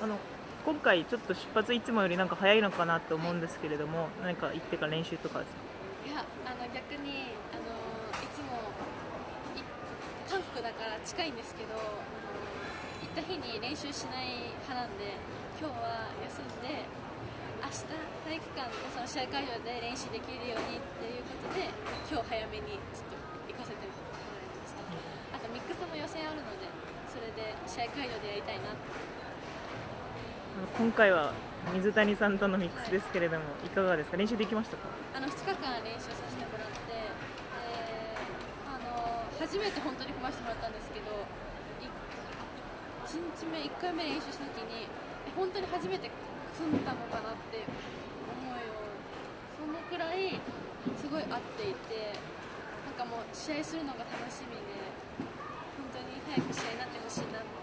あの今回ちょっと出発いつもよりなんか早いのかなと思うんですけれども、何か行ってから練習とかですか？ いや、逆にいつも韓国だから近いんですけど、行った日に練習しない派なんで、今日は休んで明日体育館その試合会場で練習できるようにっていうことで、今日早めにちょっと行かせてもらいました。あとミックスも予選あるので、それで試合会場でやりたいなって。 今回は水谷さんとのミックスですけれども、いかがですか？練習できましたか？ 2日間練習させてもらって、初めて本当に組ませてもらったんですけど、1日目、1回目練習した時に本当に初めて組んだのかなって思うよう、そのくらいすごい合っていて、なんかもう試合するのが楽しみで、本当に早く試合になってほしいなって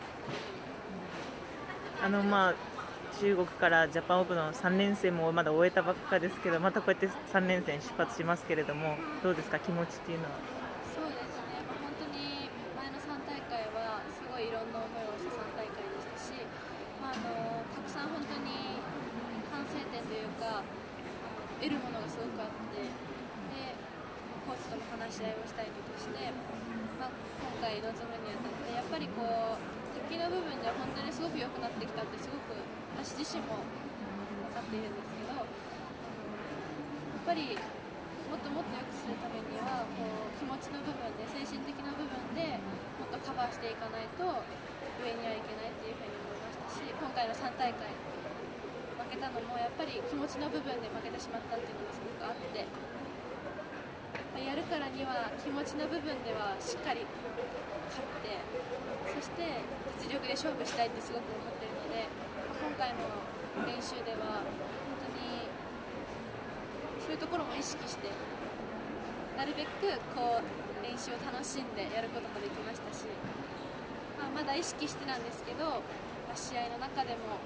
思ってます。 中国からジャパンオープンの3連戦もまだ終えたばっかですけど、またこうやって3連戦出発しますけれども、どうですか、気持ちっていうのは？ そうですね、本当に前の3大会はすごいいろんな思いをした3大会でしたし、たくさん本当に反省点というか得るものがすごくあって、でコーチとも話し合いをしたりとかして、今回臨むにあたってやっぱりこう敵の部分では本当にすごく良くなってきたってすごく私自身も分かっているんですけど、やっぱりもっともっと良くするためにはこう気持ちの部分で、精神的な部分でもっとカバーしていかないと上にはいけないっていうふうに思いましたし、今回の3大会負けたのもやっぱり気持ちの部分で負けてしまったっていうのがすごくあって、やるからには気持ちの部分ではしっかり勝って、そして実力で勝負したいってすごく思っているので、今回の練習では本当にそういうところも意識して、なるべくこう練習を楽しんでやることもできましたし、まだ意識してなんですけど、試合の中でも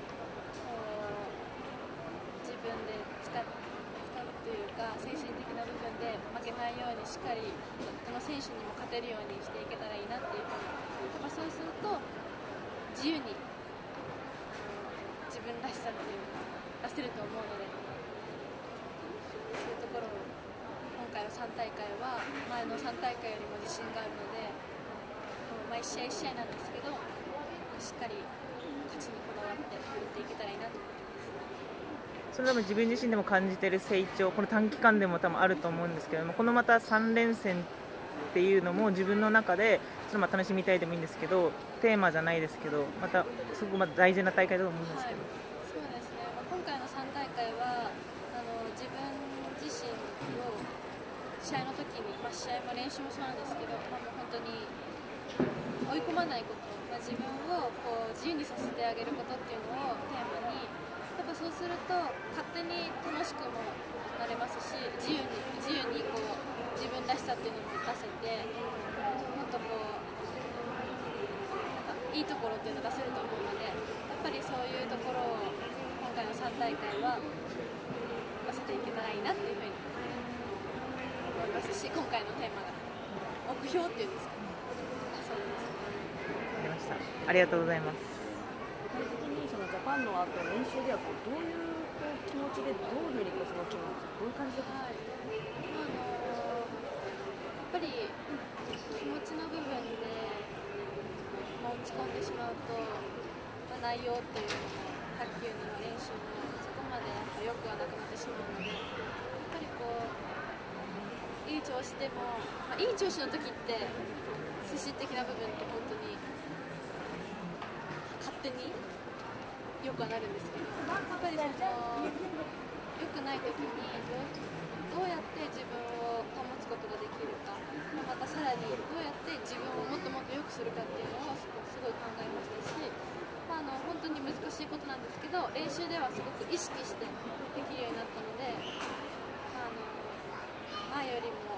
自分で使うというか精神的な部分で負けないようにしっかりどの選手にも勝てるようにしていけたらいいなっていうふうに、やっぱそうすると自由に自分らしさっていうのが出せると思うので、そういうところを今回の3大会は前の3大会よりも自信があるので、毎試合1試合なんですけどしっかり勝ちにこだわって打っていけたらいいなと思ってます。 それでも自分自身でも感じている成長、この短期間でも多分あると思うんですけども、このまた3連戦っていうのも自分の中でちょっと楽しみたいでもいいんですけど、テーマじゃないですけど、またすごく大事な大会だと思うんですけど、 そうですね、今回の3大会は自分自身を試合の時に、試合も練習もそうなんですけど、もう本当に追い込まないこと、自分をこう自由にさせてあげることっていうのをテーマに、やっぱそうすると勝手に楽しくもなれますし、自由にこう自分らしさっていうのも出せて、もっとこういいところっていうのを出せると思うので、やっぱりそういうところを今回の3大会は出せていけたらいいなっていうふうに思いますし、今回のテーマが目標っていうんですか、そうですね。 わかりました。ありがとうございます。 具体的にそのジャパンの後練習ではどういう気持ちで、どういうふうにその気持ち、どういう感じで、 やっぱり気持ちの部分で、落ち込んでしまうと、内容っていうのも卓球の練習もそこまでやっぱ良くはなくなってしまうので、やっぱりこういい調子でも、いい調子の時って精神的な部分って本当に勝手に良くはなるんですけど、やっぱりその良くない時にどうやって自分を保つことができるか、またさらにどうやって自分をもっともっと良くするかっていうのをすごい考えましたし、本当に難しいことなんですけど、練習ではすごく意識してできるようになったので、前よりも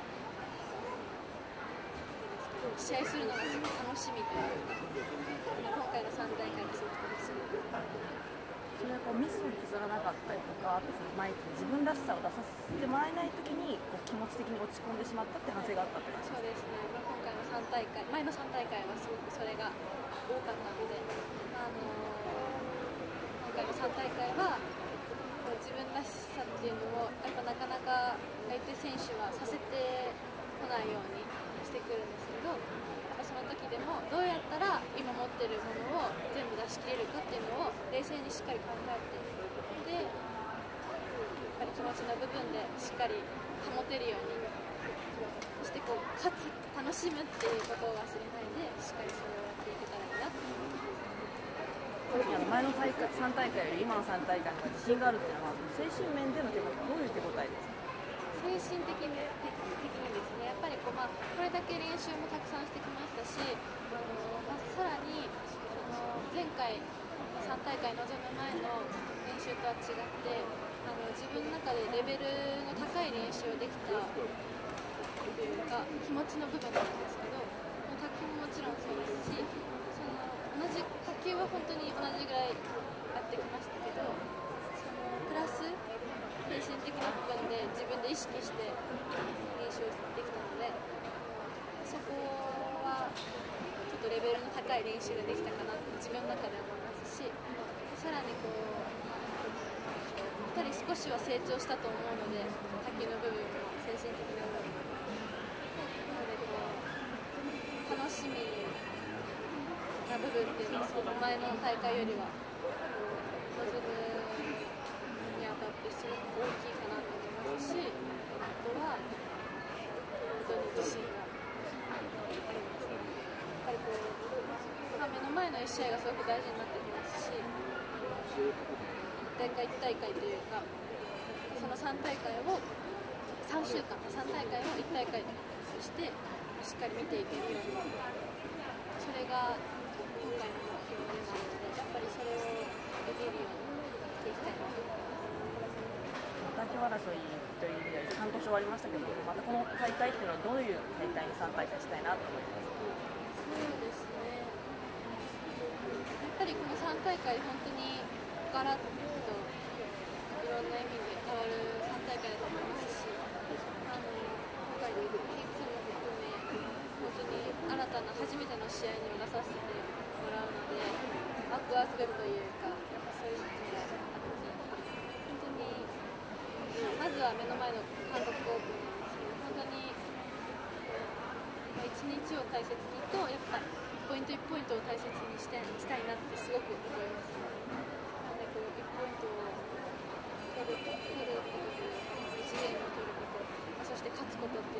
試合するのがすごく楽しみというか、今回の3大会がすごく楽しみ。 それはこうミスを削らなかったりとか、あとその前に自分らしさを出させてもらえないときにこう気持ち的に落ち込んでしまったって反省があったって感じですか？ そうですね、今回の3大会、前の3大会はすごくそれが多かったので、 大会は自分らしさっていうのをやっぱなかなか相手選手はさせてこないようにしてくるんですけど、やっぱその時でもどうやったら今持ってるものを全部出し切れるかっていうのを冷静にしっかり考えて、でやっぱり気持ちの部分でしっかり保てるように、そしてこう勝つ楽しむっていうことを忘れないでしっかりそれをやっていけたらいいなって思います。 前の大会3大会より今の3大会の方が自信があるっていうのは精神面での手応え、どういう手応えですか？ 精神的にですね、やっぱりこれだけ練習もたくさんしてきましたし、さらに前回3大会臨む前の練習とは違って自分の中でレベルの高い練習をできたというか気持ちの部分なんですけど、卓球ももちろんそうですし、同じ卓球は本当に同じぐらいやってきましたけど、プラス精神的な部分で自分で意識して練習できたので、そこはちょっとレベルの高い練習ができたかなって自分の中で思いますし、さらにやっぱり少しは成長したと思うので、卓球の部分も精神的な部分もなので楽しみな部分っていうのはその前の大会よりは臨むにあたってすごく大きいかなと思いますし、あとは本当に自信があります。やっぱり目の前の1試合がすごく大事になってきますし、1大会というかその3大会を3週間3大会を1大会としてしっかり見ていけるように、それが今回の目標でもあるので、やっぱりそれをできるようにしていきたいなと思います。 代表争いという意味では半年終わりましたけど、またこの大会っていうのはどういう大会に3大会したいなと思いますか？ そうですね、やっぱりこの3大会本当にガラッといろんな意味で変わる3大会だと思いますし、今回の点数も含め本当に新たな初めての試合にも出させてもらうので、ワクワクというかやっぱそういうのがあって、本当にまずは目の前の韓国オープンなんですけど、本当に一日を大切にとやっぱ一ポイント一ポイントを大切にしたいなってすごく思いますね。なので1ポイントを取ることで1ゲームを取ること、そして勝つことって